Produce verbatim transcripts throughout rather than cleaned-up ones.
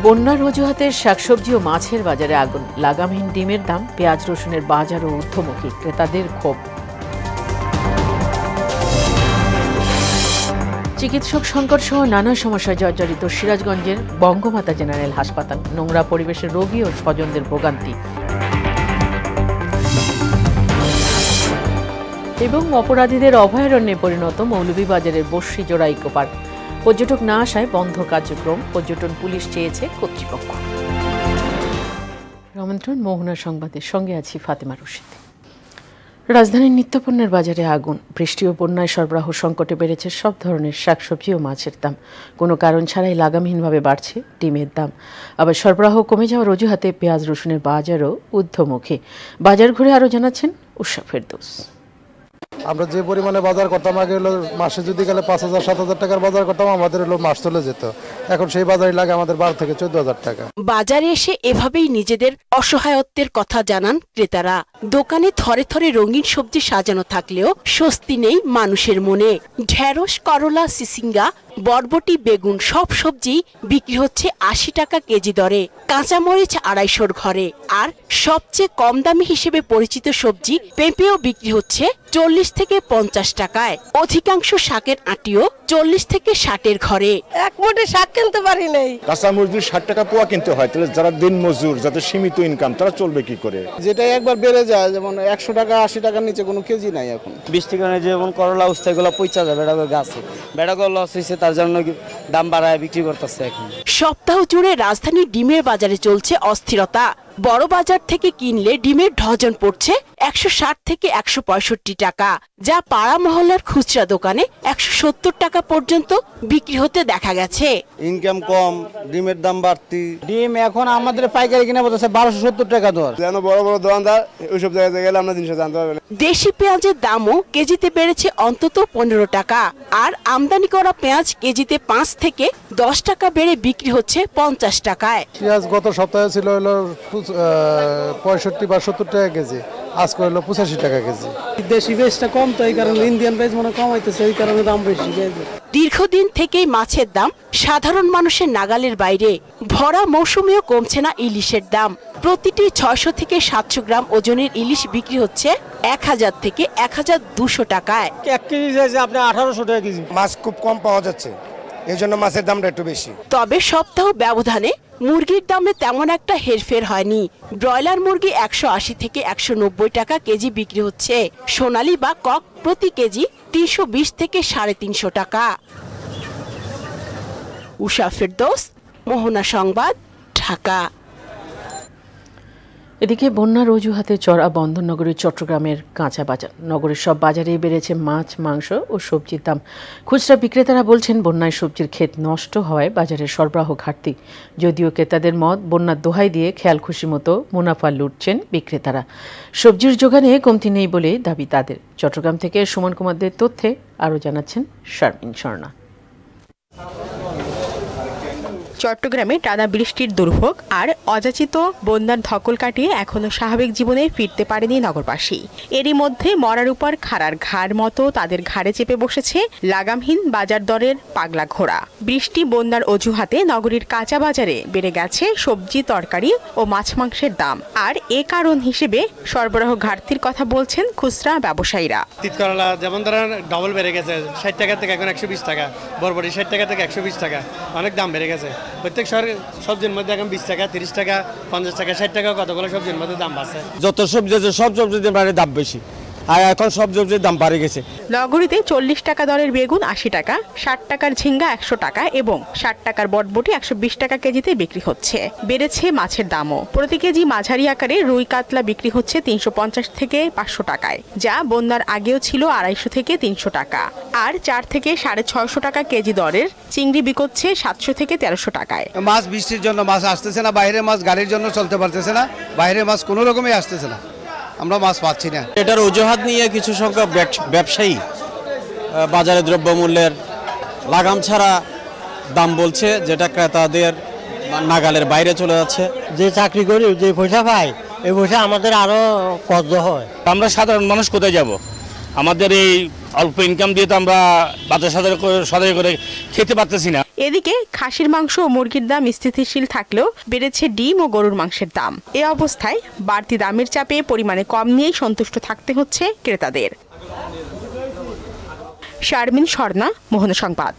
বন্যার অজুহাতে শাকসবজি ও মাছের বাজারে আগুন, লাগামহীন ডিমের দাম, পেঁয়াজ রসুনের বাজারও ঊর্ধ্বমুখী, ক্রেতাদের ক্ষোভ। চিকিৎসক সংকট সহ নানা সমস্যায় জর্জরিত সিরাজগঞ্জের বঙ্গমাতা জেনারেল হাসপাতাল, নোংরা পরিবেশের রোগী ও স্বজনদের ভোগান্তি। এবং অপরাধীদের অভয়ারণ্যে পরিণত মৌলভীবাজারের বস্যিজোড়া ইকো পার্ক, পর্যটক না আসায় বন্ধ কার্যক্রম, পর্যটন পুলিশ চেয়েছে কর্তৃপক্ষ। আমন্ত্রণ মোহনা সংবাদের সঙ্গে আছি ফাতেমা রশিদ। রাজধানীর নিত্যপণ্যের বাজারে আগুন, বৃষ্টি ও বন্যায় সরবরাহ সংকটে বেড়েছে সব ধরনের শাকসবজি ও মাছের দাম। কোনো কারণ ছাড়াই লাগামহীনভাবে বাড়ছে ডিমের দাম। আবার সরবরাহ কমে যাওয়ার অজুহাতে পেঁয়াজ রসুনের বাজারও ঊর্ধ্বমুখী। বাজার ঘুরে আরও জানাচ্ছেন উষা ফেরদৌস। আমরা যে পরিমাণে বাজার করতাম আগে হলো মাসে যদি গেলে পাঁচ হাজার সাত হাজার টাকার বাজার করতাম, আমাদের হলো মাস চলে যেত। এখন সেই বাজারই লাগে আমাদের বারো থেকে চোদ্দ হাজার টাকা। বাজারে এসে এভাবেই নিজেদের অসহায়ত্বের কথা জানান ক্রেতারা। দোকানে থরে থরে রঙিন সবজি সাজানো থাকলেও স্বস্তি নেই মানুষের মনে। ঢেঁড়স, করলা, সিসিঙ্গা, বরবটি, বেগুন সব সবজি বিক্রি হচ্ছে আশি টাকা কেজি দরে, কাঁচামরিচ আড়াইশোর ঘরে। আর সবচেয়ে কম দামি হিসেবে পরিচিত সবজি পেঁপেও বিক্রি হচ্ছে চল্লিশ থেকে পঞ্চাশ টাকায়। অধিকাংশ শাকের আটিও চল্লিশ থেকে ষাটের ঘরে। এক মুঠে শাক কিনতে পারি নাই। কাঁচামরিচ ষাট টাকা পোয়া কিনতে হয়, তাহলে যারা দিন মজুর, যাদের সীমিত ইনকাম, তারা চলবে কি করে? যেটা একবার বেড়ে যায়, যেমন একশো টাকা আশি টাকার নিচে কোনো কেজি নাই এখন। বৃষ্টির কারণে যেমন করলা উস্তা এগুলো পচা যায়, বেড়া গাছে বেড়াগুলো লস হয়েছে, তার জন্য দাম বাড়ায় বিক্রি করতেছে এখন। সপ্তাহ জুড়ে রাজধানীর ডিমের বাজারে চলছে অস্থিরতা। বড় বাজার থেকে কিনলে ডিমের ডজন পড়ছে একশো ষাট থেকে একশো পঁয়ষট্টি টাকা, যা পাড়া মহল্লার খুচরা দোকানে একশো সত্তর টাকা পর্যন্ত বিক্রি হতে দেখা গেছে। ইনকাম কম, ডিমের দাম বাড়তি। ডিম এখন আমাদের পাইকারি কিনে বলতেছে বারোশো সত্তর টাকা দর। যেন বড় বড় দোকানদার ওইসব জায়গায় গেলে আমরা জিনিস জানতে পারবেন। দেশি পেঁয়াজের দামও কেজিতে বেড়েছে অন্তত পনেরো টাকা, আর আমদানি করা পেঁয়াজ কেজিতে পাঁচ থেকে দশ টাকা বেড়ে বিক্রি হচ্ছে পঞ্চাশ টাকায়। পেঁয়াজ গত সপ্তাহে ছিল হলো পঁয়ষট্টি বা সত্তর টাকা কেজি, আজকে হলো পঁচাশি টাকা কেজি। দেশি পেঁয়াজটা কম, তো এই কারণে ইন্ডিয়ান পেঁয়াজ মনে কম হইতেছে, এই কারণে দাম বেশি। দীর্ঘদিন থেকেই মাছের দাম সাধারণ মানুষের নাগালের বাইরে। ভরা মৌসুমেও কমছে না ইলিশের দাম। প্রতিটি ছয়শো থেকে সাতশো গ্রাম ওজনের ইলিশ বিক্রি হচ্ছে এক হাজার থেকে এক হাজার দুশো টাকায়। এক কেজি চাইছে আপনার আঠারোশো টাকা কেজি। মাছ খুব কম পাওয়া যাচ্ছে, এই জন্য মাছের দামটা একটু বেশি। তবে সপ্তাহ ব্যবধানে মুরগির দামে তেমন একটা হেরফের হয়নি। ব্রয়লার মুরগি একশো আশি থেকে একশো নব্বই টাকা কেজি বিক্রি হচ্ছে। সোনালী বা কক প্রতি কেজি তিনশো বিশ থেকে সাড়ে তিনশো টাকা। উষা ফেরদৌস, মোহনা সংবাদ, ঢাকা। এদিকে বন্যার অজুহাতে চড়া বন্দর নগরীর চট্টগ্রামের কাঁচা বাজার। নগরের সব বাজারেই বেড়েছে মাছ, মাংস ও সবজির দাম। খুচরা বিক্রেতারা বলছেন বন্যায় সবজির ক্ষেত নষ্ট হওয়ায় বাজারের সরবরাহ ঘাটতি। যদিও ক্রেতাদের মত, বন্যার দোহাই দিয়ে খেয়াল খুশি মতো মুনাফা লুটছেন বিক্রেতারা। সবজির যোগানে কমতি নেই বলে দাবি তাদের। চট্টগ্রাম থেকে সুমন কুমারদের তথ্যে আরও জানাচ্ছেন শারমিন স্বর্ণা। চট্টগ্রামে টানা বৃষ্টির দুর্ভোগ আর অযাচিত বন্যার ধকল কাটিয়ে এখনো স্বাভাবিক জীবনে ফিরতে পারেনি নগরবাসী। এরই মধ্যে মরার উপর খাড়ার ঘাড় মতো তাদের ঘাড়ে চেপে বসেছে লাগামহীন বাজার দরের পাগলা ঘোড়া। বৃষ্টি বন্যার অজুহাতে নগরীর কাঁচা বাজারে বেড়ে গেছে সবজি, তরকারি ও মাছ মাংসের দাম। আর এ কারণ হিসেবে সরবরাহ ঘাটতির কথা বলছেন খুচরা ব্যবসায়ীরা। তিতকরলা যেমন ধরেন ডবল বেড়ে গেছে, ষাট টাকা থেকে এখন একশো বিশ টাকা, বরবটি ষাট টাকা থেকে একশো বিশ টাকা, অনেক দাম বেড়ে গেছে। প্রত্যেক শহরের সবজির মধ্যে এখন বিশ টাকা, তিরিশ টাকা, পঞ্চাশ টাকা, ষাট টাকা কতগুলো সবজির মধ্যে দাম বাড়ছে। যত সবজি আছে সব সবজির দাম বেশি, আর এখন সব সবজির দাম বাড়ে গেছে। নগরীতে চল্লিশ টাকা দরের বেগুন আশি টাকা, ষাট টাকার ঝিঙ্গা একশো টাকা এবং ষাট টাকার বটবটি একশো বিশ টাকা কেজিতে বিক্রি হচ্ছে। বেড়েছে মাছের দামও। প্রতি কেজি মাঝারি আকারে রুই কাতলা বিক্রি হচ্ছে তিনশো পঞ্চাশ থেকে পাঁচশো টাকায়, যা বন্যার আগেও ছিল আড়াইশো থেকে তিনশো টাকা। আর চার থেকে সাড়ে ছয়শো টাকা কেজি দরের চিংড়ি বিকোচ্ছে সাতশো থেকে তেরোশো টাকায়। মাছ বৃষ্টির জন্য মাছ আসতেছে না, বাইরের মাছ গাড়ির জন্য চলতে পারতেছে না, বাইরের মাছ কোনো রকমই আসতেছে না, আমরা মাছ পাচ্ছি না। এটার অজুহাত নিয়ে কিছু সংখ্যক ব্যবসায়ী বাজারে দ্রব্যমূল্যের লাগাম ছাড়া দাম বলছে, যেটা ক্রেতাদের নাগালের বাইরে চলে যাচ্ছে। যে চাকরি করি, যে পয়সা পাই, এই পয়সা আমাদের আরো কষ্ট হয়। আমরা সাধারণ মানুষ কোথায় যাব? আমাদের এই অল্প ইনকাম দিয়ে তো আমরা বাজার সদাই করে খেতে পারতেছি না। এদিকে খাসির মাংস ও মুরগির দাম স্থিতিশীল থাকলেও বেড়েছে ডিম ও গরুর মাংসের দাম। এ অবস্থায় বাড়তি দামের চাপে পরিমাণে কম নিয়েই সন্তুষ্ট থাকতে হচ্ছে ক্রেতাদের। শারমিন স্বর্ণা, মোহনা সংবাদ।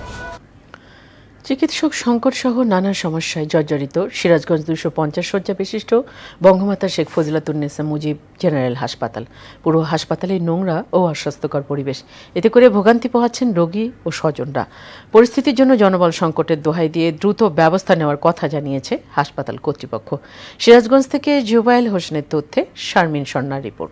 চিকিৎসক সংকট সহ নানা সমস্যায় জর্জরিত সিরাজগঞ্জ দুশো পঞ্চাশ শয্যা বিশিষ্ট বঙ্গমাতা শেখ ফজিলাতুন্নেসা মুজিব জেনারেল হাসপাতাল। পুরো হাসপাতালে নোংরা ও অস্বাস্থ্যকর পরিবেশ, এতে করে ভোগান্তি পোহাচ্ছেন রোগী ও স্বজনরা। পরিস্থিতির জন্য জনবল সংকটের দোহাই দিয়ে দ্রুত ব্যবস্থা নেওয়ার কথা জানিয়েছে হাসপাতাল কর্তৃপক্ষ। সিরাজগঞ্জ থেকে জুবাইল হোসেনের তথ্যে শারমিন স্বর্ণার রিপোর্ট।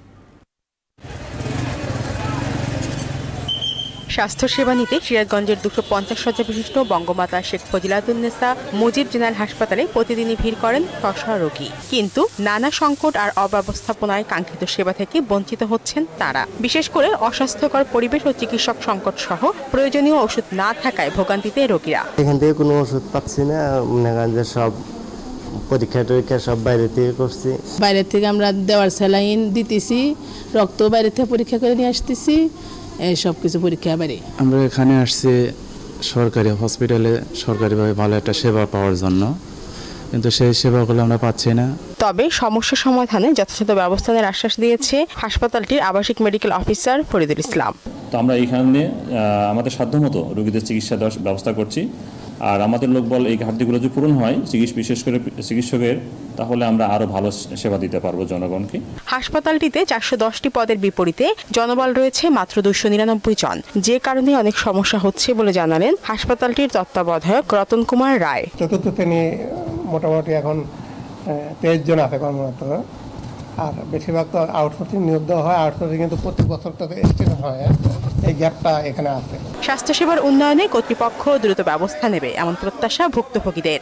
স্বাস্থ্যসেবা নিতে সিরাজগঞ্জের দুশো পঞ্চাশ শয্যা বিশিষ্ট বঙ্গমাতা শেখ ফজিলাতুন্নেসা মুজিব জেনারেল হাসপাতালে প্রতিদিনই ভিড় করেন শশা রোগী, কিন্তু নানা সংকট আর অব্যবস্থাপনায় কাঙ্ক্ষিত সেবা থেকে বঞ্চিত হচ্ছেন তারা। বিশেষ করে অস্বাস্থ্যকর পরিবেশ ও চিকিৎসক সংকট সহ প্রয়োজনীয় ওষুধ না থাকায় ভোগান্তিতে রোগীরা। এখান থেকে কোনো ওষুধ পাচ্ছি না, মনে করেন যে সব পরীক্ষা টরীক্ষা সব বাইরে থেকে করছি। বাইরে থেকে আমরা দেওয়ার স্যালাইন দিতেছি, রক্ত বাইরে থেকে পরীক্ষা করে নিয়ে আসতেছি, এই সব কিছু পরীক্ষা বাইরে। আমরা এখানে আসছি সরকারি হসপিটালে সরকারিভাবে ভালো একটা সেবা পাওয়ার জন্য, কিন্তু সেই সেবাগুলো আমরা পাচ্ছি না। তবে সমস্যা সমাধানে যথাযথ ব্যবস্থা নেওয়ার আশ্বাস দিয়েছে হাসপাতালটির আবাসিক মেডিকেল অফিসার ফরিদুল ইসলাম। তো আমরা এখানে আমাদের সাধ্যমতো রোগীদের চিকিৎসা দেওয়ার ব্যবস্থা করছি, আর আমাদের লোকবল এই ঘাটতিগুলো যদি পূরণ হয় চিকিৎসা বিশেষ করে চিকিৎসকের, তাহলে আমরা আরো ভালো সেবা দিতে পারবো জনগণকে। হাসপাতালটিতে চারশো দশটি পদের বিপরীতে জনবল রয়েছে মাত্র দুইশো নিরানব্বই জন, যে কারণে অনেক সমস্যা হচ্ছে বলে জানালেন হাসপাতালটির তত্ত্বাবধায়ক রতন কুমার রায়। চতুর্থ শ্রেণী মোটামুটি এখন তেইশ জন আছে কর্মরত, আর বেশিরভাগ তো আউটসোর্সিং নিয়োগ দেওয়া হয়। আউটসোর্সিং কিন্তু প্রতি বছর তো এক্সটেন্ড হয়, এই গ্যাপটা এখানে আছে। স্বাস্থ্যসেবার উন্নয়নে কর্তৃপক্ষ দ্রুত ব্যবস্থা নেবে এমন প্রত্যাশা ভুক্তভোগীদের।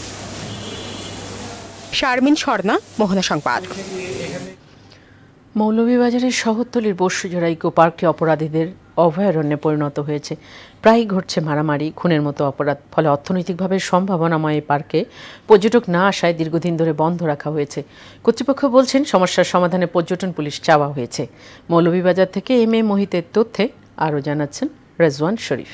শারমিন স্বর্ণা, মোহনা সংবাদ। মৌলভীবাজারের শহরতলির বস্যুজোড়া ইকো পার্কটি অপরাধীদের অভয়ারণ্যে পরিণত হয়েছে। প্রায়ই ঘটছে মারামারি, খুনের মতো অপরাধ। ফলে অর্থনৈতিকভাবে সম্ভাবনাময় এই পার্কে পর্যটক না আসায় দীর্ঘদিন ধরে বন্ধ রাখা হয়েছে। কর্তৃপক্ষ বলছেন সমস্যার সমাধানে পর্যটন পুলিশ চাওয়া হয়েছে। মৌলভীবাজার থেকে এম এ মোহিতের তথ্যে আরও জানাচ্ছেন রেজওয়ান শরীফ।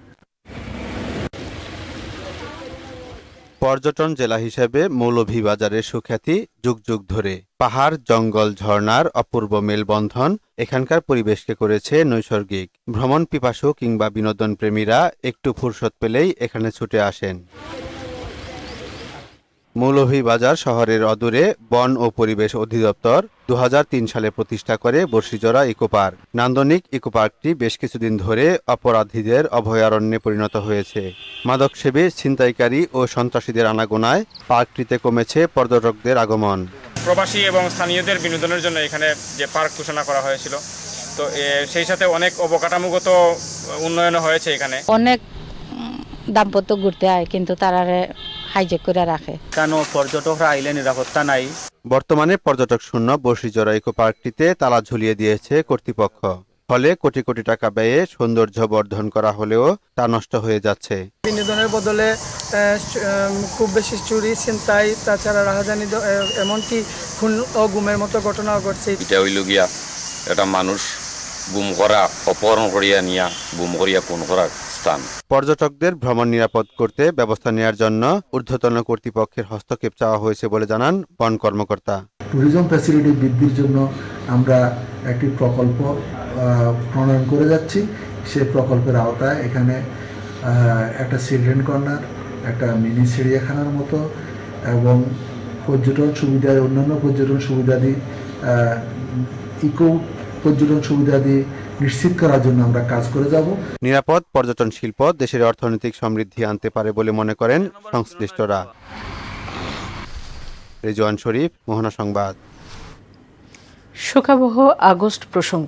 পর্যটন জেলা হিসেবে মৌলভীবাজারের সুখ্যাতি যুগ যুগ ধরে। পাহাড়, জঙ্গল, ঝর্ণার অপূর্ব মেলবন্ধন এখানকার পরিবেশকে করেছে নৈসর্গিক। ভ্রমণ পিপাসু কিংবা বিনোদন প্রেমীরা একটু ফুরসত পেলেই এখানে ছুটে আসেন। মৌলভীবাজার শহরের অদূরে বন ও পরিবেশ অধিদপ্তর দু হাজার তিন সালে প্রতিষ্ঠা করে বর্ষিজোড়া ইকো পার্ক। নান্দনিক ইকো পার্কটি বেশ কিছুদিন ধরে অপরাধীদের অভয়ারণ্যে পরিণত হয়েছে। মাদকসেবী, ছিনতাইকারী ও সন্ত্রাসীদের আনাগোনায় পার্কটিতে কমেছে পর্যটকদের আগমন। প্রবাসী এবং স্থানীয়দের বিনোদনের জন্য এখানে যে পার্ক ঘোষণা করা হয়েছিল, তো সেই সাথে অনেক অবকাঠামোগত উন্নয়ন হয়েছে। এখানে অনেক দাম্পত্য ঘুরতে হয়, কিন্তু তারা হাইজেক করে রাখে। কেন পর্যটকরা আইলে নিরাপত্তা নাই? বর্তমানে পর্যটক শূন্য বর্ষিজোড়া ইকো পার্কটিতে তালা ঝুলিয়ে দিয়েছে কর্তৃপক্ষ। ফলে কোটি কোটি টাকা ব্যয়ে সৌন্দর্য বর্ধন করা হলেও তা নষ্ট হয়ে যাচ্ছে। বিনোদনের বদলে খুব বেশি চুরি, ছিনতাই, তাছাড়া রাহাজানি, এমনকি খুন ও গুমের মতো ঘটনাও ঘটছে। এটা হইল গিয়া এটা মানুষ গুম করা, অপহরণ করিয়া নিয়া গুম করিয়া খুন করার স্থান। পর্যটকদের ভ্রমণ নিরাপদ করতে ব্যবস্থা নেওয়ার জন্য ঊর্ধ্বতন কর্তৃপক্ষের হস্তক্ষেপ চাওয়া হয়েছে বলে জানান বন কর্মকর্তা। ট্যুরিজম ফ্যাসিলিটি বৃদ্ধির জন্য আমরা একটি প্রকল্প প্রণয়ন করে যাচ্ছি। সেই প্রকল্পের আওতায় এখানে একটা চিলড্রেন কর্নার, একটা মিনি চিড়িয়াখানার মতো এবং পর্যটন সুবিধা, অন্যান্য পর্যটন সুবিধাদি, ইকো পর্যটন সুবিধাদি নিশ্চিত করার জন্য আমরা কাজ করে যাব। নিরাপদ পর্যটন শিল্প দেশের অর্থনৈতিক সমৃদ্ধি আনতে পারে বলে মনে করেন সংশ্লিষ্টরা। রেজওয়ান শরীফ, মোহনা সংবাদ। শোকাবহ আগস্ট প্রসঙ্গ।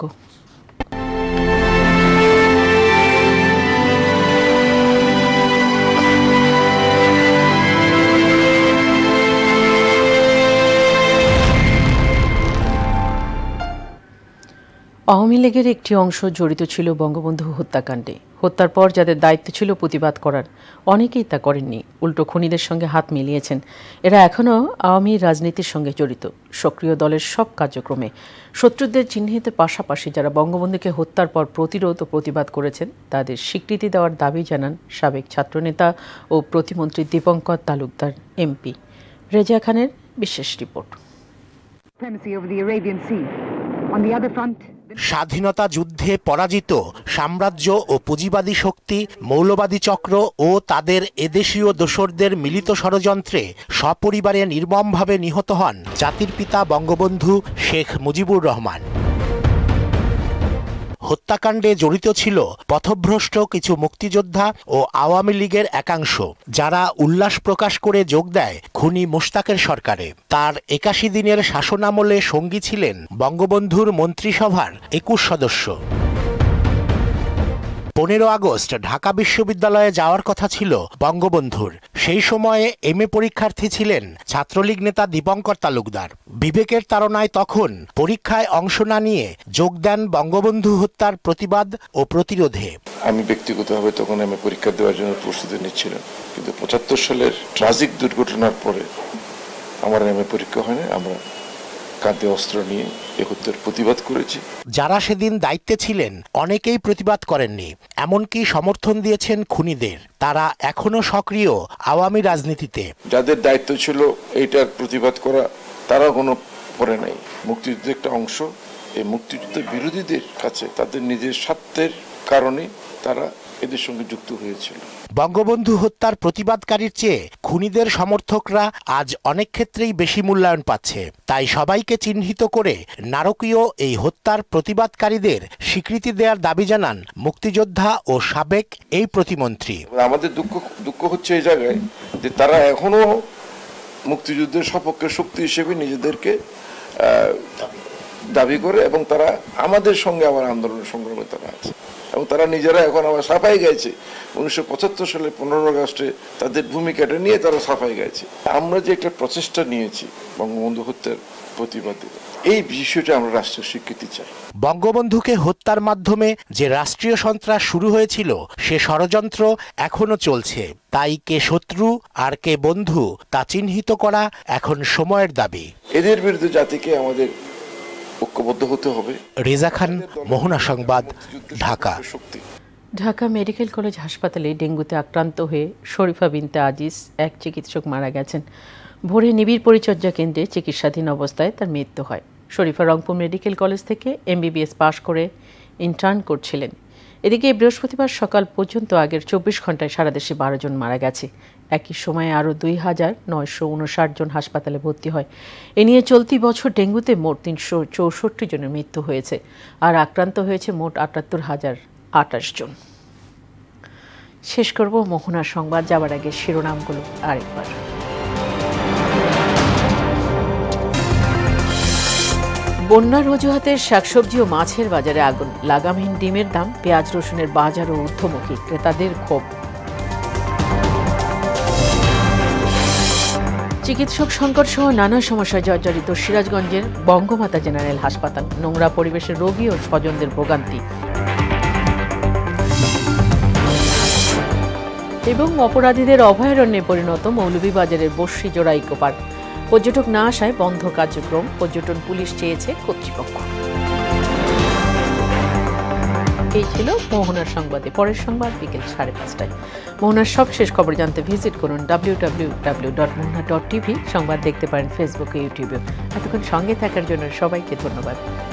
আওয়ামী লীগের একটি অংশ জড়িত ছিল বঙ্গবন্ধু হত্যাকাণ্ডে। হত্যার পর যাদের দায়িত্ব ছিল প্রতিবাদ করার, অনেকেই তা করেননি, উল্টো খুনিদের সঙ্গে হাত মিলিয়েছেন। এরা এখনও আওয়ামী রাজনীতির সঙ্গে জড়িত, সক্রিয় দলের সব কার্যক্রমে। শত্রুদের চিহ্নিতের পাশাপাশি যারা বঙ্গবন্ধুকে হত্যার পর প্রতিরোধ ও প্রতিবাদ করেছেন তাদের স্বীকৃতি দেওয়ার দাবি জানান সাবেক ছাত্রনেতা ও প্রতিমন্ত্রী দীপঙ্কর তালুকদার এমপি। রেজা খানের বিশেষ রিপোর্ট। স্বাধীনতা যুদ্ধে পরাজিত সাম্রাজ্য ও পুঁজিবাদী শক্তি, মৌলবাদী চক্র ও তাদের এদেশীয় দোসরদের মিলিত ষড়যন্ত্রে সপরিবারে নির্মমভাবে নিহত হন জাতির পিতা বঙ্গবন্ধু শেখ মুজিবুর রহমান। হত্যাকাণ্ডে জড়িত ছিল পথভ্রষ্ট কিছু মুক্তিযোদ্ধা ও আওয়ামী লীগের একাংশ, যারা উল্লাস প্রকাশ করে যোগ দেয় খুনি মোশতাকের সরকারে। তার একাশি দিনের শাসনামলে সঙ্গী ছিলেন বঙ্গবন্ধুর মন্ত্রিসভার একুশ সদস্য। পনেরো আগস্ট ঢাকা বিশ্ববিদ্যালয়ে যাওয়ার কথা ছিল বঙ্গবন্ধুর। সেই সময়ে এম এ পরীক্ষার্থী ছিলেন ছাত্রলীগ নেতা দীপঙ্কর তালুকদার। বিবেকের তাড়নায় তখন পরীক্ষায় অংশ না নিয়ে যোগ দেন বঙ্গবন্ধু হত্যার প্রতিবাদ ও প্রতিরোধে। আমি ব্যক্তিগতভাবে তখন এম এ পরীক্ষা দেওয়ার জন্য প্রস্তুতি নিচ্ছিলাম, কিন্তু পঁচাত্তর সালের ট্রাজিক দুর্ঘটনার পরে আমার এম এ পরীক্ষা হয়নি। আমরা কাঁধে অস্ত্র নিয়ে এ হত্যার প্রতিবাদ করেছি। যারা সেদিন দায়িত্বে ছিলেন অনেকেই প্রতিবাদ করেননি, এমনকি সমর্থন দিয়েছেন খুনিদের। তারা এখনো সক্রিয় আওয়ামী রাজনীতিতে। যাদের দায়িত্ব ছিল এইটার প্রতিবাদ করা, তারা কোনো পরে নাই। মুক্তিযুদ্ধের একটা অংশ, এই মুক্তিযুদ্ধের বিরোধীদের কাছে তাদের নিজের স্বার্থের কারণে তারা এদের সঙ্গে যুক্ত হয়েছিল। বঙ্গবন্ধু হত্যার প্রতিবাদকারীর চেয়ে খুনিদের সমর্থকরা আজ অনেক ক্ষেত্রেই বেশি মূল্যায়ন পাচ্ছে। তাই সবাইকে চিহ্নিত করে নারকীয় এই হত্যার প্রতিবাদকারীদের স্বীকৃতি দেওয়ার দাবি জানান মুক্তিযোদ্ধা ও সাবেক এই প্রতিমন্ত্রী। আমাদের দুঃখ দুঃখ হচ্ছে এই জায়গায় যে তারা এখনো মুক্তিযুদ্ধের সপক্ষে শক্তি হিসেবে নিজেদেরকে দাবি করে এবং তারা আমাদের সঙ্গে আবার আন্দোলনের সংগ্রামে তারা আছে এবং তারা নিজেরা এখন আবার সাফাই গাইছে। উনিশশো পঁচাত্তর সালে পনেরো আগস্টে তাদের ভূমিকাটা নিয়ে তারা সাফাই গাইছে। আমরা যে একটা প্রচেষ্টা নিয়েছি বঙ্গবন্ধু হত্যার প্রতিবাদে, এই বিষয়টা আমরা রাষ্ট্রীয় স্বীকৃতি চাই। বঙ্গবন্ধুকে হত্যার মাধ্যমে যে রাষ্ট্রীয় সন্ত্রাস শুরু হয়েছিল সে ষড়যন্ত্র এখনো চলছে। তাই কে শত্রু আর কে বন্ধু তা চিহ্নিত করা এখন সময়ের দাবি। এদের বিরুদ্ধে জাতিকে আমাদের ঐক্যবদ্ধ হতে হবে। রেজা খান, মোহনা সংবাদ, ঢাকা। ঢাকা মেডিকেল কলেজ হাসপাতালে ডেঙ্গুতে আক্রান্ত হয়ে শরীফা বিনতে আজিজ এক চিকিৎসক মারা গেছেন। ভোরে নিবিড় পরিচর্যা কেন্দ্রে চিকিৎসাধীন অবস্থায় তার মৃত্যু হয়। শরীফা রংপুর মেডিকেল কলেজ থেকে এমবিবিএস পাশ করে ইন্টার্ন করছিলেন। এদিকে বৃহস্পতিবার সকাল পর্যন্ত আগের চব্বিশ ঘন্টায় সারা দেশে বারো জন মারা গেছে। একই সময়ে আরও দুই হাজার নয়শো উনষাট জন হাসপাতালে ভর্তি হয়। এ নিয়ে চলতি বছর ডেঙ্গুতে মোট তিনশো চৌষট্টি জনের মৃত্যু হয়েছে, আর আক্রান্ত হয়েছে মোট আটাত্তর হাজার আটাশ জন। শেষ করব মোহনা সংবাদ যাওয়ার আগে শিরোনামগুলো আরেকবার। বন্যার অজুহাতে শাকসবজি ও মাছের বাজারে আগুন, লাগামহীন ডিমের দাম, পেঁয়াজ রসুনের বাজারও ঊর্ধ্বমুখী, ক্রেতাদের ক্ষোভ। চিকিৎসক সংকট সহ নানা সমস্যায় জর্জরিত সিরাজগঞ্জের বঙ্গমাতা জেনারেল হাসপাতাল, নোংরা পরিবেশের রোগী ও স্বজনদের ভোগান্তি। এবং অপরাধীদের অভয়ারণ্যে পরিণত মৌলভীবাজারের বস্যিজোড়া ইকো পার্ক, পর্যটক না আসায় বন্ধ কার্যক্রম, পর্যটন পুলিশ চেয়েছে কর্তৃপক্ষ। এই ছিল মোহনার সংবাদে। পরের সংবাদ বিকেল সাড়ে পাঁচটায়। মোহনার সবশেষ খবর জানতে ভিজিট করুন W W W dot Mohona dot TV. সংবাদ দেখতে পারেন ফেসবুকে, ইউটিউবে। এতক্ষণ সঙ্গে থাকার জন্য সবাইকে ধন্যবাদ।